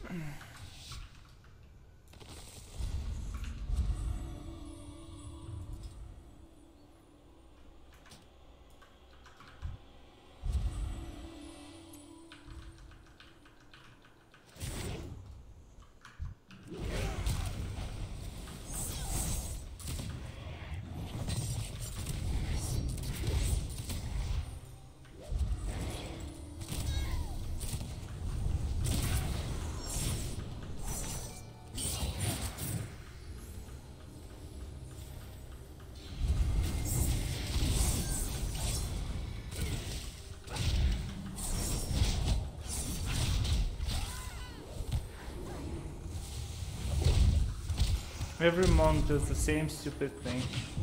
Every monk does the same stupid thing.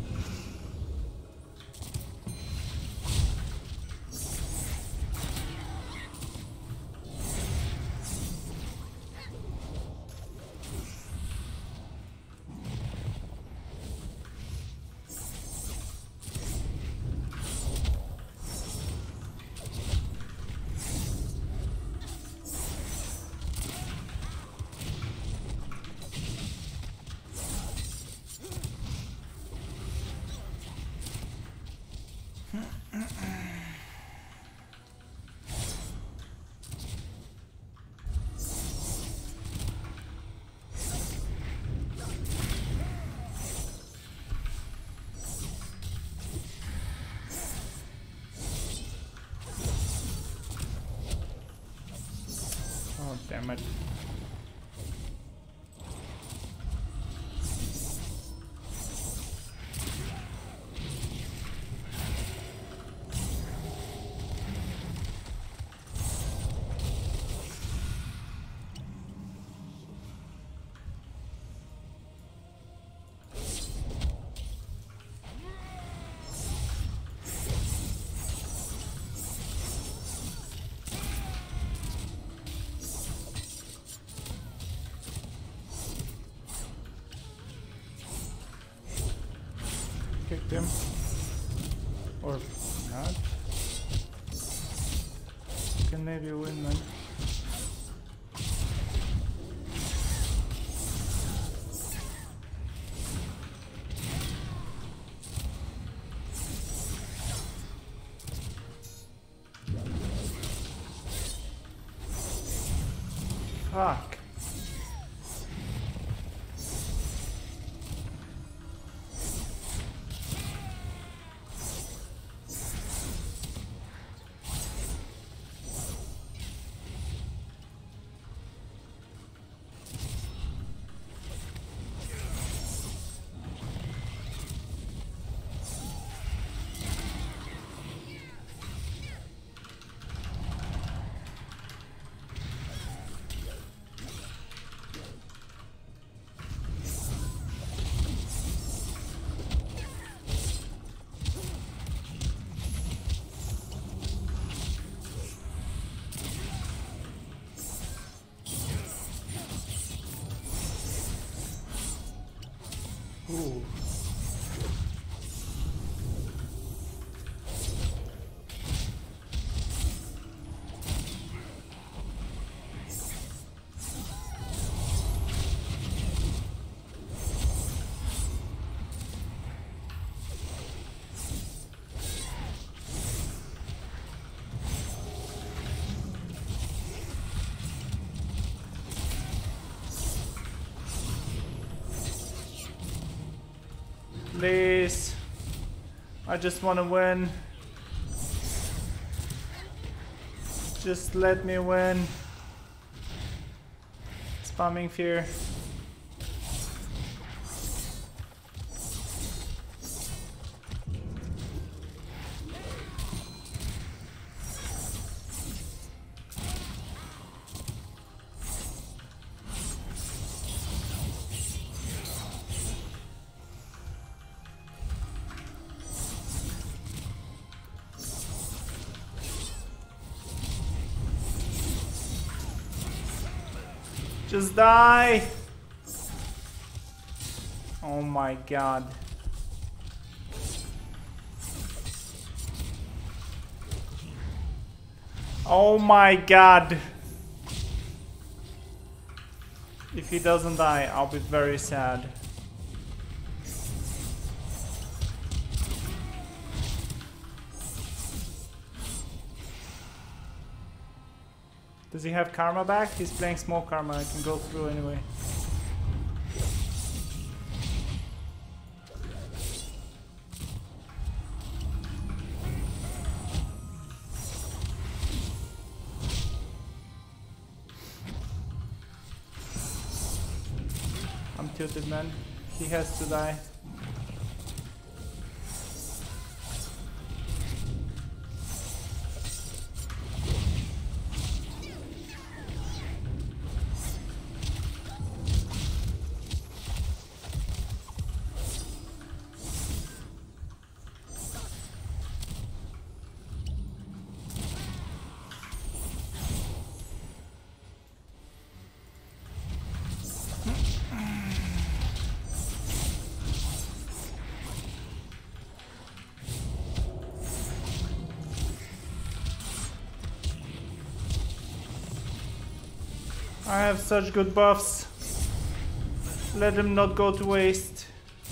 Oh, damn it. Kicked him. Or not. Can maybe win then. Fuck. Ooh. Please. I just want to win. Just let me win. Spamming fear. Just die! Oh my god. Oh my god. If he doesn't die, I'll be very sad. Does he have karma back? He's playing small karma. I can go through anyway. I'm tilted, man. He has to die. I have such good buffs. Let them not go to waste.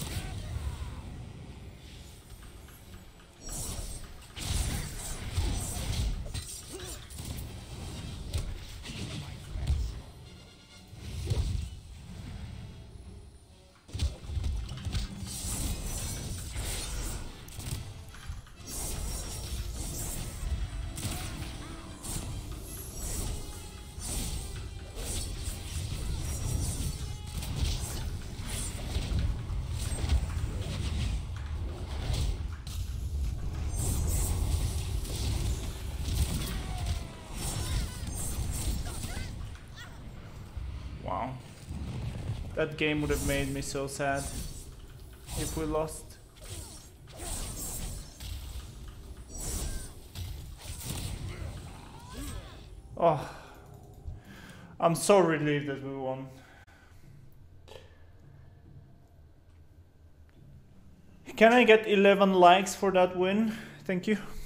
Wow. That game would have made me so sad if we lost. Oh, I'm so relieved that we won. Can I get 11 likes for that win? Thank you.